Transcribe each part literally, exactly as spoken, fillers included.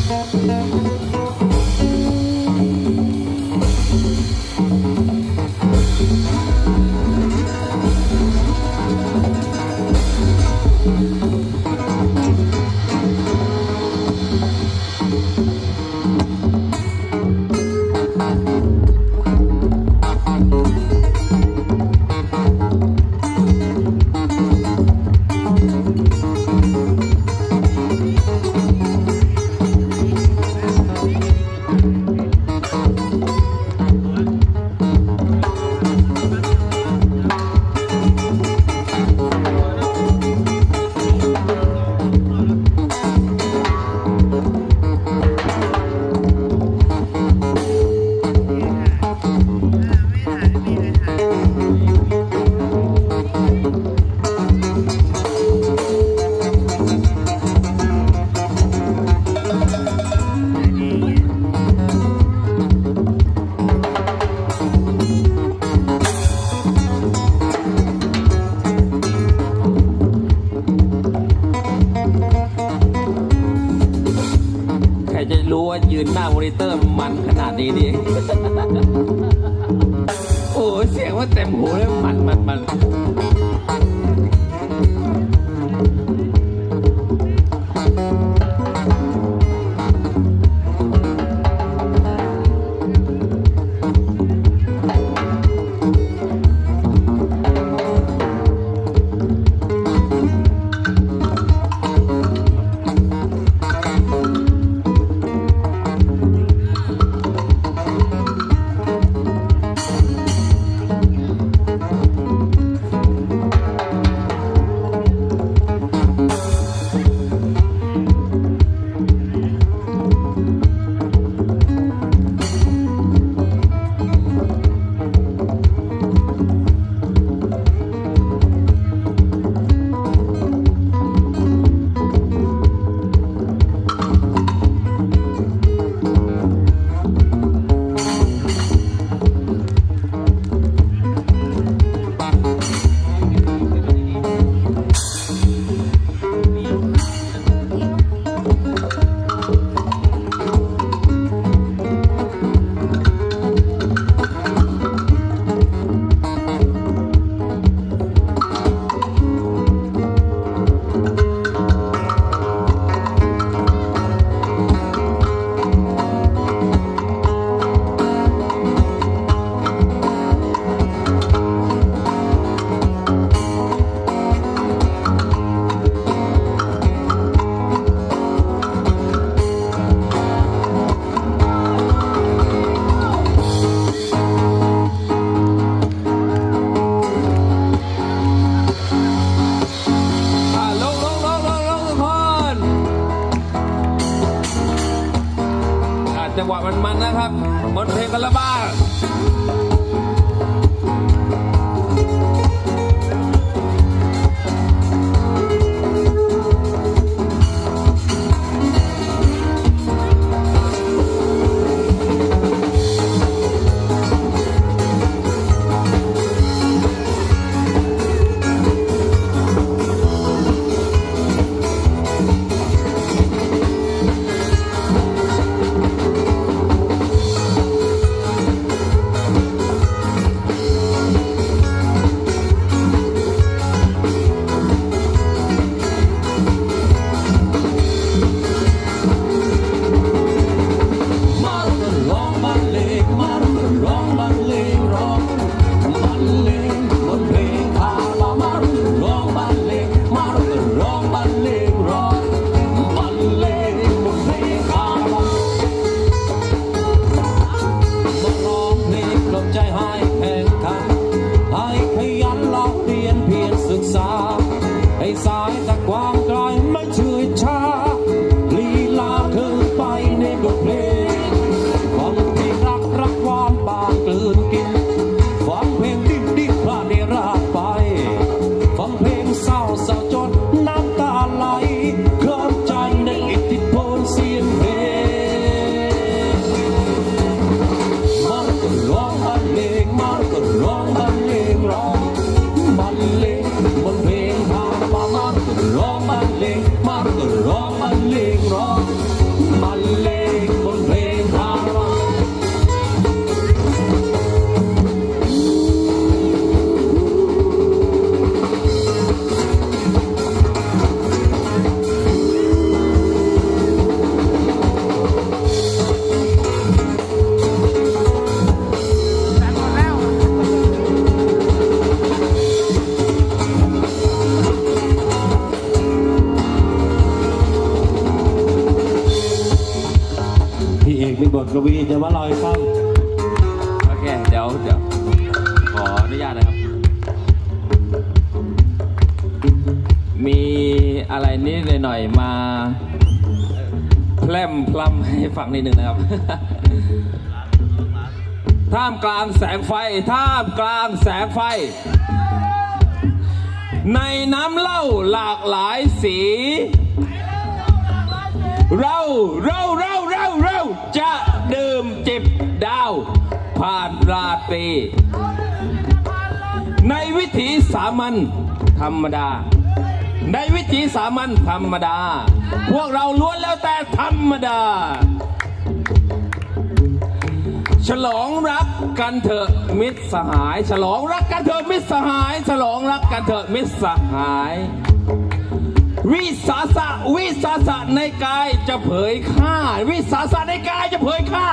ยืนหน้ามอนิเตอร์มันขนาดนี้นี่ โอ้เสียงว่าเต็มหูเลยมันมันมันจังหวะมันๆนะครับบนเพลงกันละบ้างบทกวีจะมาลอยฟังโอเคเดี๋ยวเดี๋ยวขออนุญาตนะครับมีอะไรนิดหน่อยมาแพร่มพล้ำให้ฟังนิดหนึ่งนะครับท่ามกลางแสงไฟท่ามกลางแสงไฟในน้ำเหล้าหลากหลายสีเราเราเราเราเราจะดื่มจิบดาวผ่านราตรีในวิถีสามัญธรรมดาในวิถีสามัญธรรมดาพวกเราล้วนแล้วแต่ธรรมดาฉลองรักกันเถอะมิตรสหายฉลองรักกันเถอะมิตรสหายฉลองรักกันเถอะมิตรสหายวิสาสะวิสาสะในกายจะเผยข้าวิสาสะในกายจะเผยข้า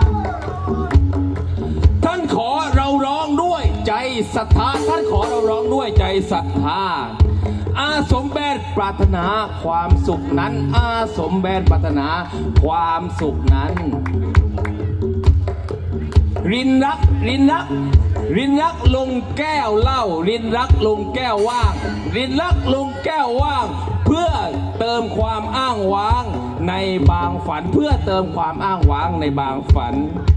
ท่านขอเราร้องด้วยใจศรัทธาท่านขอเราร้องด้วยใจศรัทธาอาสมแบนปรารถนาความสุขนั้นอาสมแบนปรารถนาความสุขนั้นรินรักรินรักรินรักลงแก้วเหล้ารินรักลงแก้วว่างรินรักลงแก้วว่างเพื่อเติมความอ้างว้างในบางฝันเพื่อเติมความอ้างว้างในบางฝัน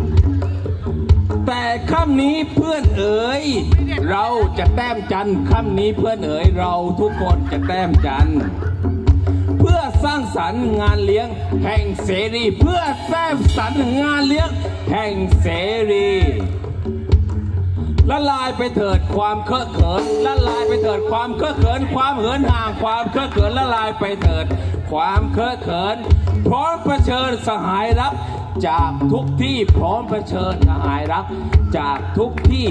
แต่ค่ำนี้เพื่อนเอ๋ยเราจะแต้มจันทร์ค่ำนี้เพื่อนเอ๋ยเราทุกคนจะแต้มจันทร์เพื่อสร้างสรรค์งานเลี้ยงแห่งเสรีเพื่อแต้มสรรค์งานเลี้ยงแห่งเสรีละลายไปเถิดความเคอะเขินละลายไปเถิดความเคอะเขินความเหินห่างความเคอะเขินละลายไปเถิดความเคอะเขินพร้อมเผชิญสหายรักจากทุกที่พร้อมเผชิญสหายรักจากทุกที่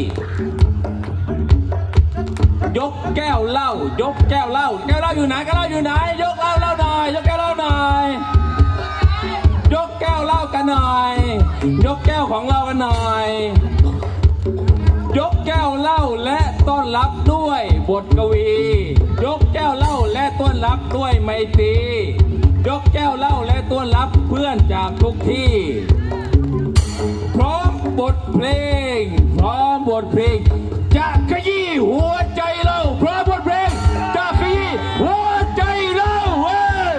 ยกแก้วเหล้ายกแก้วเหล้าแก้วเหล้าอยู่ไหนแก้วเหล้าอยู่ไหนยกเหล้าเหล้าหน่อยยกแก้วเหล้าหน่อยยกแก้วเหล้ากันหน่อยยกแก้วของเรากันหน่อยยกแก้วเหล้าและต้อนรับด้วยบทกวียกแก้วเหล้าและต้อนรับด้วยไมตรียกแก้วเหล้าและต้อนรับเพื่อนจากทุกที่พร้อมบทเพลงพร้อมบทเพลงจะขยี้หัวใจเราพร้อมบทเพลงจะขยี้หัวใจเราเว้ย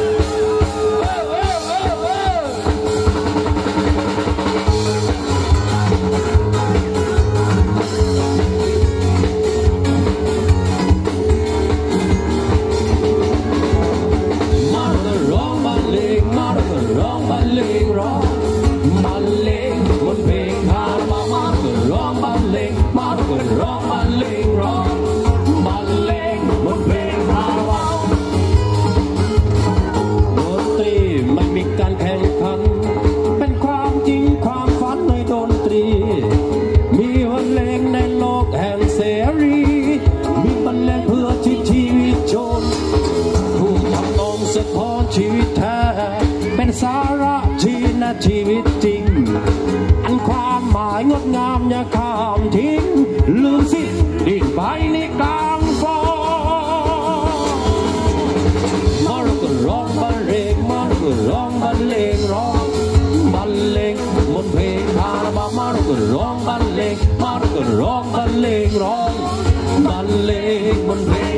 มาเถอะร้องบรรเลงมาเถอะร้องบรรเลงร้องบรรเลงบนเพลงพามามาเถอะร้องบรรเลงมาเถอะร้องบรรเลงร้องบรรเลงบนเพลงพามาดนตรีไม่มีการแข่งขันเป็นความจริงความฝันในดนตรีมีบรรเลงในโลกแห่งเสรีมีบรรเลงเพื่อที่ชีวิตชนผู้ทำนองสะท้อนชีวิตแท้เป็นสาระที่นาชีวิตจริงอันความหมายงดงามอย่าข้ามทิ้งลืมสิดิ้นไปในกลางฟอมาเราก็ร้องบรรเลงมาเราก็ร้องบรรเลงร้องบรรเลงบนเพลงพามามาเราก็ร้องบรรเลงมาเราก็ร้องบรรเลงร้องบรรเลงบนเพลง